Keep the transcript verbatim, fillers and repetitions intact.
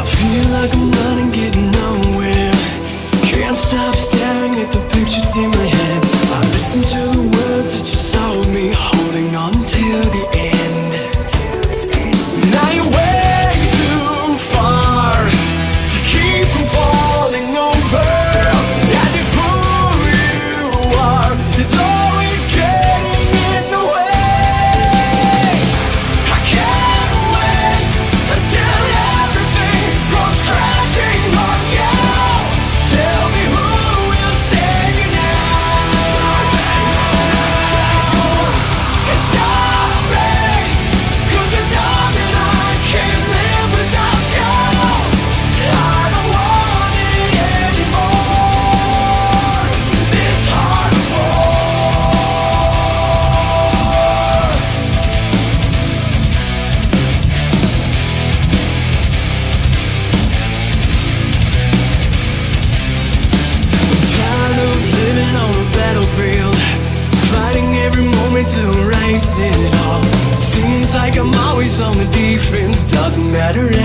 I feel like I'm running, getting nowhere. Can't stop staring at the pictures in my head. I listen to the words that you told me, holding on till the end. Now you're way too far to keep from falling over. And if who you are is always getting in the way, I can't wait until everything comes crashing on you. Tell me who will save you now. It's not fate, 'cause I know that I can't live without you. I don't want it anymore, this hard war. I'm tired of living on a battlefield, fighting every moment to erase it all. Seems like I'm always on the defense, doesn't matter